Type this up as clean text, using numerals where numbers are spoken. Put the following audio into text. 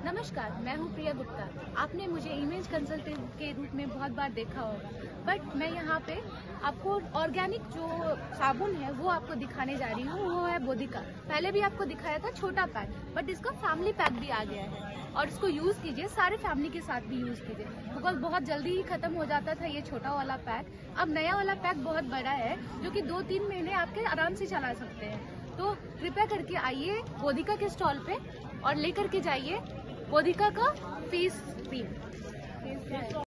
नमस्कार, मैं हूं प्रिया गुप्ता। आपने मुझे इमेज कंसल्टेंट के रूप में बहुत बार देखा होगा, बट मैं यहाँ पे आपको ऑर्गेनिक जो साबुन है वो आपको दिखाने जा रही हूँ। वो है बोधिका। पहले भी आपको दिखाया था छोटा पैक, बट इसका फैमिली पैक भी आ गया है और इसको यूज कीजिए, सारे फैमिली के साथ भी यूज कीजिए, बिकॉज बहुत जल्दी ही खत्म हो जाता था ये छोटा वाला पैक। अब नया वाला पैक बहुत बड़ा है जो कि 2-3 महीने आपके आराम से चला सकते हैं। तो कृपया करके आइए बोधिका के स्टॉल पे और लेकर के जाइए बोधिका का फेस क्रीम।